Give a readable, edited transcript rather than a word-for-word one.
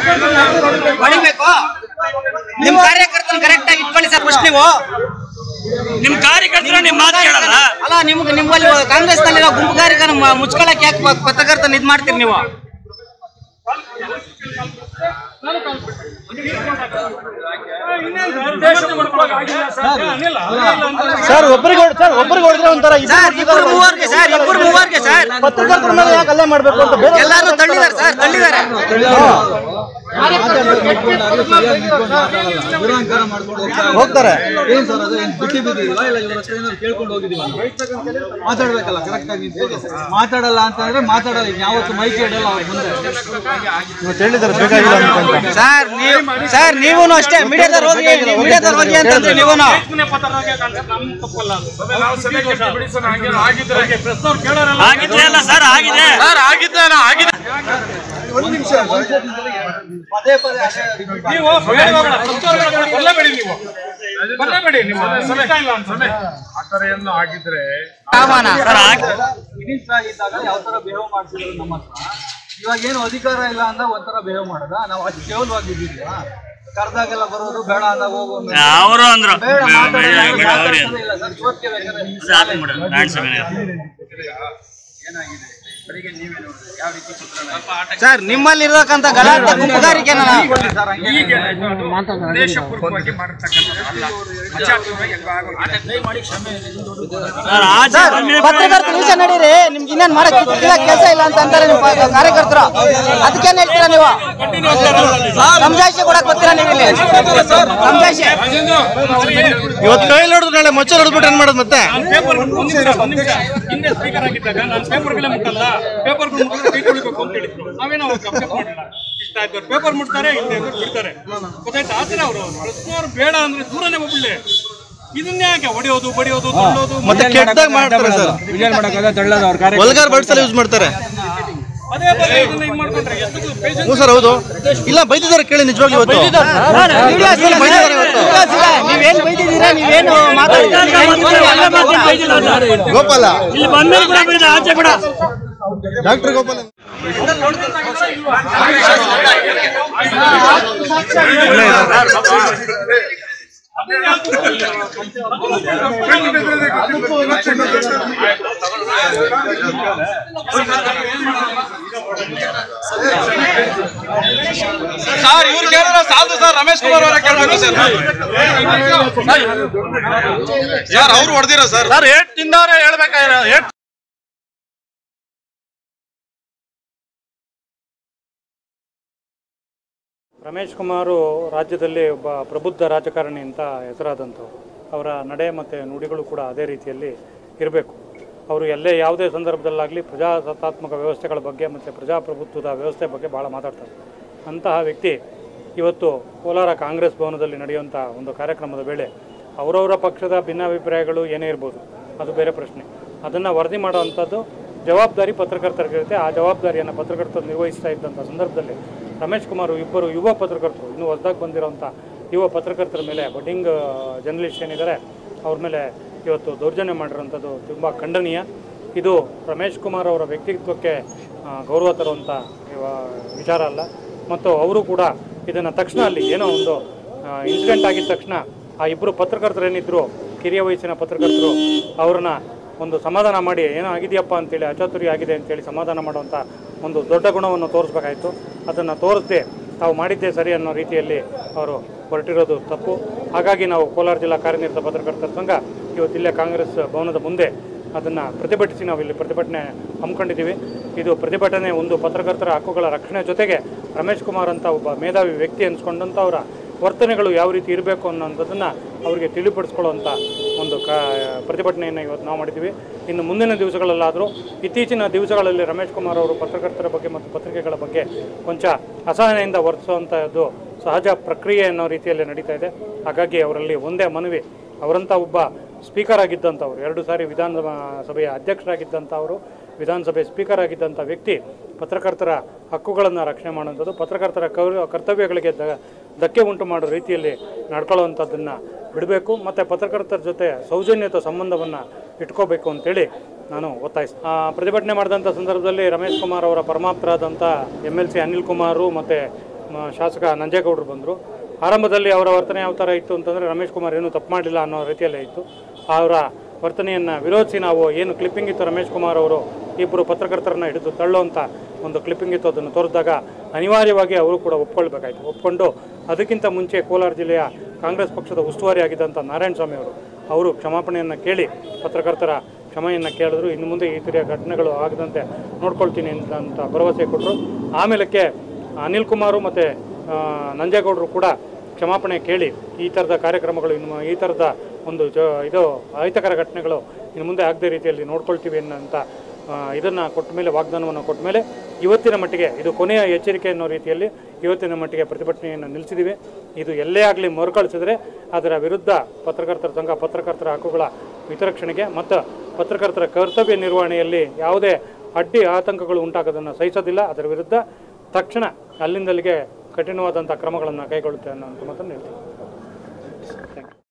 ಹೊಡಿಬೇಕು. ನಿಮ್ ಕಾರ್ಯಕರ್ತನ ಕರೆಕ್ಟ್ ಆಗಿ ಇಟ್ಕೊಳ್ಳಿ ಸರ್. ಫಸ್ಟ್ ನೀವು ನಿಮ್ ಕಾರ್ಯಕರ್ತರು ನಿಮ್ ಮಾತು ಕೇಳಲ್ಲ. ಅಲ್ಲ, ನಿಮ್ಮಲ್ಲಿ ಕಾಂಗ್ರೆಸ್ ನಲ್ಲಿರೋ ಗುಂಪುಗಾರಿಕೆ ಮುಚ್ಕೊಳಕ್ ಯಾಕೆ ಪತ್ರಕರ್ತನ ಇದ್ ಮಾಡ್ತೀರಿ ನೀವು? ಸರ್ ಒಬ್ಬರಿಗೆ ಹೊಡೆದ್ರೆ ಒಂಥರ ಇಬ್ಬರು ಮೂವರ್ಗೆ ಸರ್ ಪತ್ರಕರ್ತರ ಮೇಲೆ ಯಾಕೆ ಹಲ್ಲೆ ಮಾಡ್ಬೇಕು ಅಂತ ಎಲ್ಲಾರು ತಳ್ಳಿದಾರೆ ಸರ್, ತಳ್ಳಿದಾರೆ. ಹೋಗ್ತಾರೆ. ಏನ್ ಸರ್ ಅದು ಬಿಟ್ಟಿ ಬಿದ್ದಿದೀವಾ ಇಲ್ಲ ಇವ್ರ ಹತ್ರ ಏನಾದ್ರು ಕೇಳ್ಕೊಂಡು ಹೋಗಿದೀವ? ಮಾತಾಡ್ಬೇಕಲ್ಲ ಕರೆಕ್ಟ್ ಆಗಿ. ಮಾತಾಡಲ್ಲ ಅಂತಂದ್ರೆ ಮಾತಾಡಲ್ಲ. ಯಾವತ್ತು ಮೈಕ್ ಇಡಲ್ಲ ಅವ್ರ ಮುಂದೆ. ಹೇಳಿದಾರೆ ಬೇಕಾಗಿಲ್ಲ ಅಂತ. ಸರ್ ನೀವು ಅಷ್ಟೇ ಮೀಡಿಯಾದವ್ರು ಹೋಗಿ ಅಂತಂದ್ರೆ ನೀವು ಆಗಿದ್ರೆ ಅಲ್ಲ ಸರ್, ಆಗಿದೆ ಒಂದು ನಿಮಿಷ ಪದೇ ಪದೇ ಆತರ ಎಲ್ಲ ಆಗಿದ್ರೆ ಮಿನಿಸ್ಟರ್ ಆಗಿದ್ದಾಗ ಯಾವ ತರ ಬಿಹೇವ್ ಮಾಡ್ತಿದ್ರು ನಮ್ಮ ಹತ್ರ. ಇವಾಗ ಏನು ಅಧಿಕಾರ ಇಲ್ಲ ಅಂತ ಒಂಥರ ಬಿಹೇವ್ ಮಾಡದ. ನಾವು ಅಷ್ಟು ಕೇವಲವಾಗಿದ್ದೀವಾ? ಕರ್ದಾಗೆಲ್ಲ ಬರೋದು ಬೇಡ ಅಂತ ಹೋಗೋದು. ಅವರು ಅಂದ್ರು ಸರ್ ನಿಮ್ಮಲ್ಲಿ ಇರತಕ್ಕಂತ ಗಲಾಟೆ ಗುಂಪುಗಾರಿಕೆ ಪತ್ರಕರ್ತರು ವಿಷಯ ನಡೀರಿ. ನಿಮ್ಗೆ ಇನ್ನೇನ್ ಮಾಡಕ್ ಕೆಲಸ ಇಲ್ಲ ಅಂತ ಅಂತಾರೆ ನಿಮ್ ಕಾರ್ಯಕರ್ತರು. ಅದಕ್ಕೇನ್ ಹೇಳ್ತೀರಾ ನೀವು? ಸಮಜಾಯಿಷಿ ಕೊಡಕ್ ಬರ್ತೀರಾ ನೀವು ಇಲ್ಲಿ? ಸಮಜಾಯಿಷಿ ಇವತ್ತು ಕೈ ಹೊಡೆದು ನಾಳೆ ಮೊಚ್ಚ ಹೊಡೆದ್ಬಿಟ್ಟು ಏನ್ ಮಾಡೋದು ಮತ್ತೆ? ಹಿಂದೆ ಸ್ಪೀಕರ್ ಆಗಿದ್ದಾಗ ನಾನು ಪೇಪರ್ಗಳೇ ಮುಟ್ಟಲ್ಲ, ಪೇಪರ್ಗಳು ಮುಟ್ಟಿದ್ರೆ ಕೈ ತೊಳಿಬೇಕು ಅಂತ ಹೇಳಿದ್ರು. ನಾವೇನೋ ಅಕ್ಸೆಪ್ಟ್ ಮಾಡಿಲ್ಲ. ಇಷ್ಟ ಆಯ್ತು, ಪೇಪರ್ ಮುಟ್ತಾರೆ, ಇಲ್ಲಿ ಬಿಡ್ತಾರೆ. ಗೊತ್ತಾಯ್ತು? ಆದ್ರೆ ಅವರು ಪ್ರಶ್ನವ್ರು ಬೇಡ ಅಂದ್ರೆ ದೂರನೇ ಹೋಗ್ಬಿಡ್ಲಿ. ಇದನ್ನೇ ಯಾಕೆ ಹೊಡೆಯೋದು, ಬಡಿಯೋದು, ತಳ್ಳೋದು, ಮತ್ತೆ ಕೆಟ್ಟದಾಗ ಮಾಡ್ತಾರೆ ಸರ್. ವಲ್ಗರ್ ವರ್ಡ್ಸ್ ಎಲ್ಲ ಯೂಸ್ ಮಾಡ್ತಾರೆ. ಪದೇ ಪದೇ ಇದನ್ನ ಇದು ಮಾಡ್ಕೊಂಡ್ರೆ ಎಷ್ಟು ಪೇಜ್ ಸರ್ ಹೌದು. ಇಲ್ಲ ಬೈದಿದ್ದಾರೆ ಕೇಳಿ ನಿಜವಾಗ್ಲೂ ಇವತ್ತು. ನೀವೇನು ಬೈದಿದ್ದೀರಾ? ನೀವೇನು ಗೋಪಾಲ ಇಲ್ಲಿ ಬಂದ ಆಚೆ ಕೂಡ ಡಾಕ್ಟರ್ ಗೋಪಾಲ ಸರ್ ಇವ್ರು ಕೇಳಿದ್ರೆ ಸಾಲದು ಸರ್. ರಮೇಶ್ ಕುಮಾರ್ ಅವರ ಕೇಳಬೇಕು ಸರ್. ಸರ್ ಅವ್ರು ಹೊಡೆದಿರೋ ಸರ್. ಸರ್ ಏಟ್ ತಿಂದವ್ರೆ ಹೇಳ್ಬೇಕಾಗಿರೋ. ರಮೇಶ್ ಕುಮಾರ್ ರಾಜ್ಯದಲ್ಲಿ ಒಬ್ಬ ಪ್ರಬುದ್ಧ ರಾಜಕಾರಣಿ ಅಂತ ಹೆಸರಾದಂಥವ್ರು. ಅವರ ನಡೆ ಮತ್ತು ನುಡಿಗಳು ಕೂಡ ಅದೇ ರೀತಿಯಲ್ಲಿ ಇರಬೇಕು. ಅವರು ಎಲ್ಲೇ ಯಾವುದೇ ಸಂದರ್ಭದಲ್ಲಾಗಲಿ ಪ್ರಜಾಸತ್ತಾತ್ಮಕ ವ್ಯವಸ್ಥೆಗಳ ಬಗ್ಗೆ ಮತ್ತು ಪ್ರಜಾಪ್ರಭುತ್ವದ ವ್ಯವಸ್ಥೆ ಬಗ್ಗೆ ಭಾಳ ಮಾತಾಡ್ತಾರೆ. ಅಂತಹ ವ್ಯಕ್ತಿ ಇವತ್ತು ಕೋಲಾರ ಕಾಂಗ್ರೆಸ್ ಭವನದಲ್ಲಿ ನಡೆಯುವಂಥ ಒಂದು ಕಾರ್ಯಕ್ರಮದ ವೇಳೆ ಅವರವರ ಪಕ್ಷದ ಭಿನ್ನಾಭಿಪ್ರಾಯಗಳು ಏನೇ ಇರ್ಬೋದು, ಅದು ಬೇರೆ ಪ್ರಶ್ನೆ. ಅದನ್ನು ವರದಿ ಮಾಡುವಂಥದ್ದು ಜವಾಬ್ದಾರಿ ಪತ್ರಕರ್ತರಿಗಿರುತ್ತೆ. ಆ ಜವಾಬ್ದಾರಿಯನ್ನು ಪತ್ರಕರ್ತರು ನಿರ್ವಹಿಸ್ತಾ ಇದ್ದಂಥ ಸಂದರ್ಭದಲ್ಲಿ ರಮೇಶ್ ಕುಮಾರ್ ಇಬ್ಬರು ಯುವ ಪತ್ರಕರ್ತರು, ಇನ್ನೂ ಹೊಸದಾಗಿ ಬಂದಿರೋಂಥ ಯುವ ಪತ್ರಕರ್ತರ ಮೇಲೆ ಬಡ್ಡಿಂಗ್ ಜರ್ನಲಿಸ್ಟ್ ಏನಿದ್ದಾರೆ ಅವ್ರ ಮೇಲೆ ಇವತ್ತು ದೌರ್ಜನ್ಯ ಮಾಡಿರೋಂಥದ್ದು ತುಂಬ ಖಂಡನೀಯ. ಇದು ರಮೇಶ್ ಕುಮಾರ್ ಅವರ ವ್ಯಕ್ತಿತ್ವಕ್ಕೆ ಗೌರವ ತರುವಂಥ ವಿಚಾರ ಅಲ್ಲ. ಮತ್ತು ಅವರು ಕೂಡ ಇದನ್ನು ತಕ್ಷಣ ಅಲ್ಲಿ ಏನೋ ಒಂದು ಇನ್ಸಿಡೆಂಟ್ ಆಗಿದ ತಕ್ಷಣ ಆ ಇಬ್ಬರು ಪತ್ರಕರ್ತರು ಏನಿದ್ರು, ಕಿರಿಯ ವಯಸ್ಸಿನ ಪತ್ರಕರ್ತರು, ಅವ್ರನ್ನ ಒಂದು ಸಮಾಧಾನ ಮಾಡಿ ಏನೋ ಆಗಿದೆಯಪ್ಪ ಅಂತೇಳಿ, ಅಚಾತುರ್ಯ ಆಗಿದೆ ಅಂತೇಳಿ ಸಮಾಧಾನ ಮಾಡುವಂಥ ಒಂದು ದೊಡ್ಡ ಗುಣವನ್ನು ತೋರಿಸ್ಬೇಕಾಯಿತು. ಅದನ್ನು ತೋರಿಸದೆ ತಾವು ಮಾಡಿದ್ದೇ ಸರಿ ಅನ್ನೋ ರೀತಿಯಲ್ಲಿ ಅವರು ಹೊರಟಿರೋದು ತಪ್ಪು. ಹಾಗಾಗಿ ನಾವು ಕೋಲಾರ ಜಿಲ್ಲಾ ಕಾರ್ಯನಿರತ ಪತ್ರಕರ್ತರ ಸಂಘ ಇವತ್ತಿಲ್ಲೇ ಕಾಂಗ್ರೆಸ್ ಭವನದ ಮುಂದೆ ಅದನ್ನು ಪ್ರತಿಭಟಿಸಿ ನಾವು ಇಲ್ಲಿ ಪ್ರತಿಭಟನೆ ಹಮ್ಮಿಕೊಂಡಿದ್ದೀವಿ. ಇದು ಪ್ರತಿಭಟನೆ ಒಂದು ಪತ್ರಕರ್ತರ ಹಕ್ಕುಗಳ ರಕ್ಷಣೆ ಜೊತೆಗೆ ರಮೇಶ್ ಕುಮಾರ್ ಅಂತ ಒಬ್ಬ ಮೇಧಾವಿ ವ್ಯಕ್ತಿ ಅನಿಸ್ಕೊಂಡಂಥವರ ವರ್ತನೆಗಳು ಯಾವ ರೀತಿ ಇರಬೇಕು ಅನ್ನೋಂಥದ್ದನ್ನು ಅವರಿಗೆ ತಿಳಿಪಡಿಸ್ಕೊಳ್ಳುವಂಥ ಒಂದು ಪ್ರತಿಭಟನೆಯನ್ನು ಇವತ್ತು ನಾವು ಮಾಡಿದ್ದೀವಿ. ಇನ್ನು ಮುಂದಿನ ದಿವಸಗಳಲ್ಲಾದರೂ, ಇತ್ತೀಚಿನ ದಿವಸಗಳಲ್ಲಿ ರಮೇಶ್ ಕುಮಾರ್ ಅವರು ಪತ್ರಕರ್ತರ ಬಗ್ಗೆ ಮತ್ತು ಪತ್ರಿಕೆಗಳ ಬಗ್ಗೆ ಕೊಂಚ ಅಸಹನೆಯಿಂದ ವರ್ತಿಸುವಂಥದ್ದು ಸಹಜ ಪ್ರಕ್ರಿಯೆ ಅನ್ನೋ ರೀತಿಯಲ್ಲಿ ನಡೀತಾ ಇದೆ. ಹಾಗಾಗಿ ಅವರಲ್ಲಿ ಒಂದೇ ಮನವಿ, ಅವರಂಥ ಒಬ್ಬ ಸ್ಪೀಕರ್ ಆಗಿದ್ದಂಥವ್ರು, 2 ಸಾರಿ ವಿಧಾನಸಭೆಯ ಅಧ್ಯಕ್ಷರಾಗಿದ್ದಂಥವರು, ವಿಧಾನಸಭೆ ಸ್ಪೀಕರ್ ಆಗಿದ್ದಂಥ ವ್ಯಕ್ತಿ ಪತ್ರಕರ್ತರ ಹಕ್ಕುಗಳನ್ನು ರಕ್ಷಣೆ ಮಾಡುವಂಥದ್ದು, ಪತ್ರಕರ್ತರ ಕರ್ತವ್ಯಗಳಿಗೆ ಧಕ್ಕೆ ಉಂಟು ಮಾಡೋ ರೀತಿಯಲ್ಲಿ ನಡ್ಕೊಳ್ಳುವಂಥದ್ದನ್ನು ಬಿಡಬೇಕು ಮತ್ತು ಪತ್ರಕರ್ತರ ಜೊತೆ ಸೌಜನ್ಯತ ಸಂಬಂಧವನ್ನು ಇಟ್ಕೋಬೇಕು ಅಂತೇಳಿ ನಾನು ಒತ್ತಾಯಿಸ್ತೀನಿ. ಪ್ರತಿಭಟನೆ ಮಾಡಿದಂಥ ಸಂದರ್ಭದಲ್ಲಿ ರಮೇಶ್ ಕುಮಾರ್ ಅವರ ಪರಮಾಪ್ತರಾದಂಥ MLC ಅನಿಲ್ ಕುಮಾರ್ ಮತ್ತು ಶಾಸಕ ನಂಜೇಗೌಡರು ಬಂದರು. ಆರಂಭದಲ್ಲಿ ಅವರ ವರ್ತನೆ ಯಾವ ಥರ ಇತ್ತು ಅಂತಂದರೆ ರಮೇಶ್ ಕುಮಾರ್ ಏನೂ ತಪ್ಪು ಮಾಡಿಲ್ಲ ಅನ್ನೋ ರೀತಿಯಲ್ಲೇ ಇತ್ತು. ಅವರ ವರ್ತನೆಯನ್ನು ವಿರೋಧಿಸಿ ನಾವು ಏನು ಕ್ಲಿಪ್ಪಿಂಗ್ ಇತ್ತು ರಮೇಶ್ ಕುಮಾರ್ ಅವರು ಇಬ್ಬರು ಪತ್ರಕರ್ತರನ್ನ ಹಿಡಿದು ತಳ್ಳುವಂಥ ಒಂದು ಕ್ಲಿಪ್ಪಿಂಗ್ ಇತ್ತು, ಅದನ್ನು ತೋರಿಸಿದಾಗ ಅನಿವಾರ್ಯವಾಗಿ ಅವರು ಕೂಡ ಒಪ್ಕೊಳ್ಬೇಕಾಯಿತು. ಒಪ್ಕೊಂಡು ಅದಕ್ಕಿಂತ ಮುಂಚೆ ಕೋಲಾರ ಜಿಲ್ಲೆಯ ಕಾಂಗ್ರೆಸ್ ಪಕ್ಷದ ಉಸ್ತುವಾರಿ ಆಗಿದ್ದಂಥ ನಾರಾಯಣಸ್ವಾಮಿ ಅವರು ಕ್ಷಮಾಪಣೆಯನ್ನು ಕೇಳಿ ಪತ್ರಕರ್ತರ ಕ್ಷಮೆಯನ್ನು ಕೇಳಿದ್ರು. ಇನ್ನು ಮುಂದೆ ಈ ರೀತಿಯ ಘಟನೆಗಳು ಆಗದಂತೆ ನೋಡ್ಕೊಳ್ತೀನಿ ಅಂತ ಭರವಸೆ ಕೊಟ್ಟರು. ಆಮೇಲಕ್ಕೆ ಅನಿಲ್ ಕುಮಾರು ಮತ್ತು ನಂಜೇಗೌಡರು ಕೂಡ ಕ್ಷಮಾಪಣೆ ಕೇಳಿ ಈ ಥರದ ಕಾರ್ಯಕ್ರಮಗಳು ಈ ಥರದ ಒಂದು ಇದು ಅಹಿತಕರ ಘಟನೆಗಳು ಇನ್ನು ಮುಂದೆ ಆಗದೇ ರೀತಿಯಲ್ಲಿ ನೋಡ್ಕೊಳ್ತೀವಿ ಅನ್ನೋಂಥ ಇದನ್ನು ಕೊಟ್ಟ ಮೇಲೆ, ವಾಗ್ದಾನವನ್ನು ಕೊಟ್ಟ ಮೇಲೆ ಇವತ್ತಿನ ಮಟ್ಟಿಗೆ ಇದು ಕೊನೆಯ ಎಚ್ಚರಿಕೆ ಅನ್ನೋ ರೀತಿಯಲ್ಲಿ ಇವತ್ತಿನ ಮಟ್ಟಿಗೆ ಪ್ರತಿಭಟನೆಯನ್ನು ನಿಲ್ಲಿಸಿದ್ದೀವಿ. ಇದು ಎಲ್ಲೇ ಆಗಲಿ ಮರುಕಳಿಸಿದ್ರೆ ಅದರ ವಿರುದ್ಧ ಪತ್ರಕರ್ತರ ಸಂಘ ಪತ್ರಕರ್ತರ ಹಕ್ಕುಗಳ ಹಿತರಕ್ಷಣೆಗೆ ಮತ್ತು ಪತ್ರಕರ್ತರ ಕರ್ತವ್ಯ ನಿರ್ವಹಣೆಯಲ್ಲಿ ಯಾವುದೇ ಅಡ್ಡಿ ಆತಂಕಗಳು ಉಂಟಾಗೋದನ್ನು ಸಹಿಸೋದಿಲ್ಲ. ಅದರ ವಿರುದ್ಧ ತಕ್ಷಣ ಅಲ್ಲಿಂದಲ್ಲಿಗೆ ಕಠಿಣವಾದಂಥ ಕ್ರಮಗಳನ್ನು ಕೈಗೊಳ್ಳುತ್ತೆ ಅನ್ನೋಂಥ ಮಾತನ್ನು ಹೇಳ್ತೀನಿ.